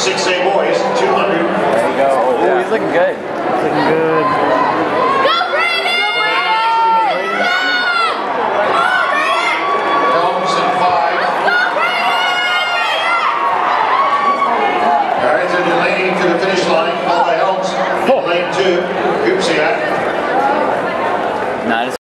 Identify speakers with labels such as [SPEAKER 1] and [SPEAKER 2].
[SPEAKER 1] 6A boys, 200.
[SPEAKER 2] There you go. Oh, he's looking good. He's looking good.
[SPEAKER 1] Helms in 5. Guys are delaying to the finish line. Helms in lane 2. Oopsie.
[SPEAKER 2] Not as